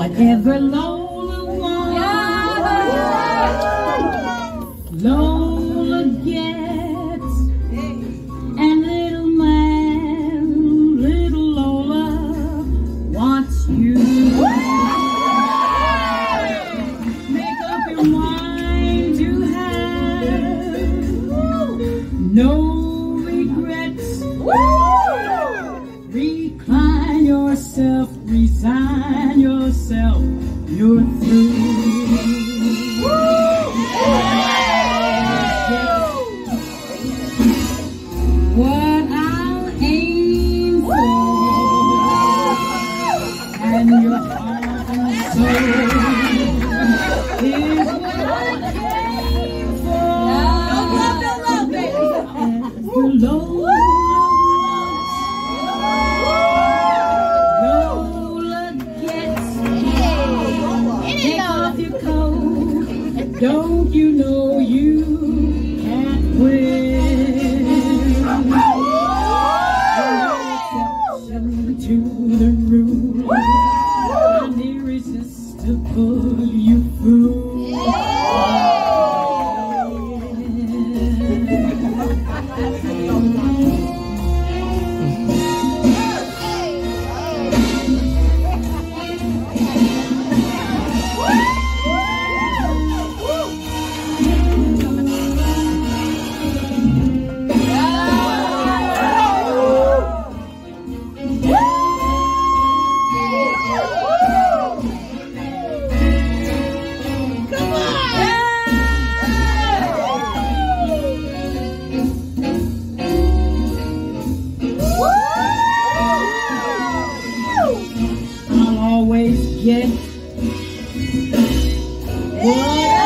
Whatever Lola wants, Lola gets. And little Lola wants you. Make up your mind to have no regrets. Recline yourself, resign yourself, you're through. What I'll aim for, and your heart and soul is what I came for. For Lola gets. Take off your coat, don't you know you can't win? Exception to the rule, I'm irresistible, you fool. I'll always get what